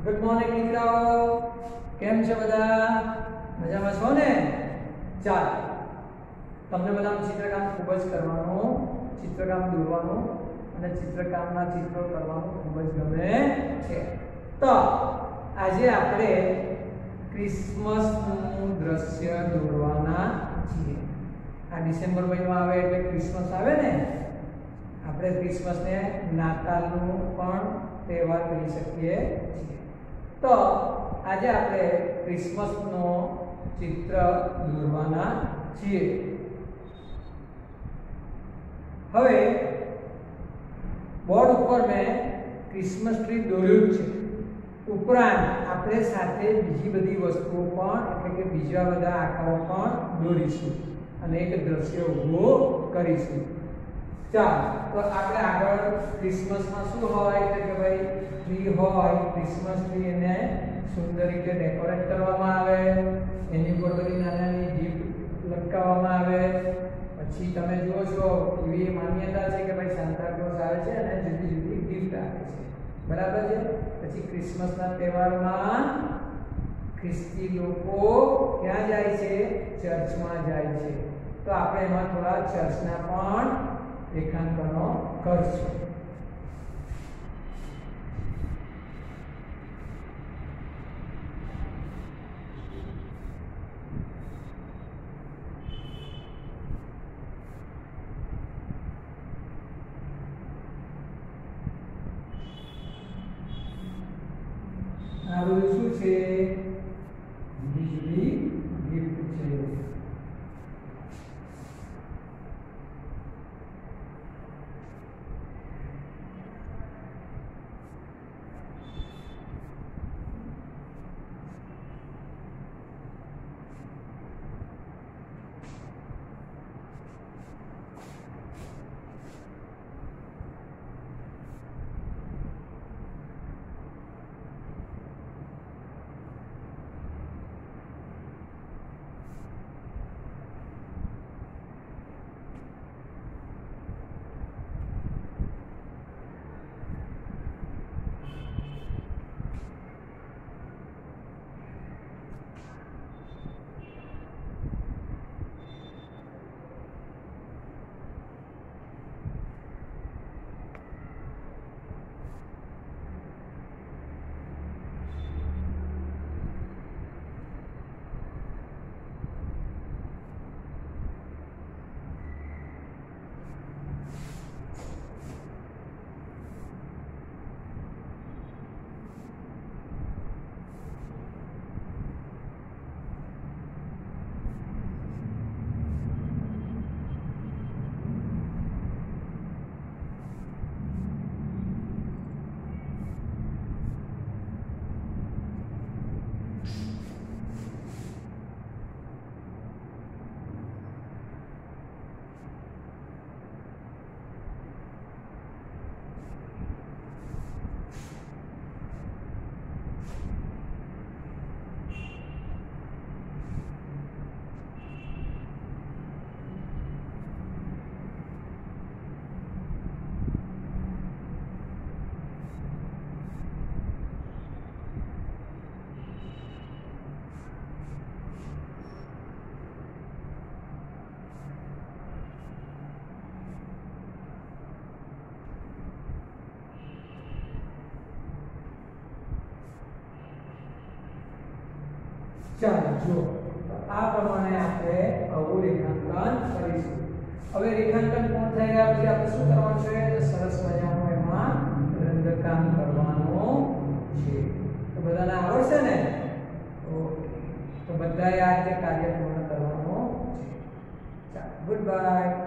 Good morning દીકરાઓ, કેમ છે બધા? મજામાં છો ને? ચાલો, તમને બધાનું ચિત્રકામ ખૂબ જ કરવાનું, ચિત્રકામ દોરવાનું અને ચિત્રકામના ચિત્રો કરવાનું ખૂબ જ ગમે છે. તો આજે આપણે ક્રિસમસનું દ્રશ્ય દોરવાના છીએ. આ ડિસેમ્બર મહિનો આવે એટલે ક્રિસમસ આવે ને, આપણે ક્રિસમસને નાતાલનું પણ તહેવાર કહી શકીએ છીએ. તો આજે આપણે ક્રિસમસનો ચિત્ર દોરવાના છીએ. હવે બોર્ડ ઉપર મેં ક્રિસમસ ટ્રી દોર્યું છે. ઉપરાંત આપણે સાથે બીજી બધી વસ્તુઓ પણ એટલે કે બીજા બધા આકારો પણ દોરીશું અને એક દ્રશ્ય ઊભો કરીશું. ચાલો, તો આપણે આગળ ક્રિસમસમાં શું હોય એટલે કે ભાઈ ટ્રી હોય, ક્રિસમસ ટ્રી એને સુંદર રીતે ડેકોરેટ કરવામાં આવે, એની ઉપર બધી નાની ગિફ્ટ લટકાવવામાં આવે. પછી તમે જુઓ છો એવી માન્યતા છે કે ભાઈ સાન્તા ક્લોઝ આવે છે અને જુદી જુદી ગિફ્ટ આપે છે, બરાબર છે. પછી ક્રિસમસના તહેવારમાં ખ્રિસ્તી લોકો ક્યાં જાય છે? ચર્ચમાં જાય છે. તો આપણે એમાં થોડા ચર્ચના પણ રેખાંકનો કરશું. આ બધું શું છે? જુદી ગિફ્ટ છે. ચાલો જો આ પ્રમાણે આપણે આવું રેખાંકન કરીશું. હવે રેખાંકન પૂર્ણ થઈ ગયા પછી આપણે શું કરવાનું છે? સરસ મજાનું એમાં રંગકામ કરવાનું છે. તો બધાને આવડશે ને? ઓકે, તો બધાએ આ રીતે કાર્ય પૂર્ણ કરવાનું છે. ચાલો, ગુડ બાય.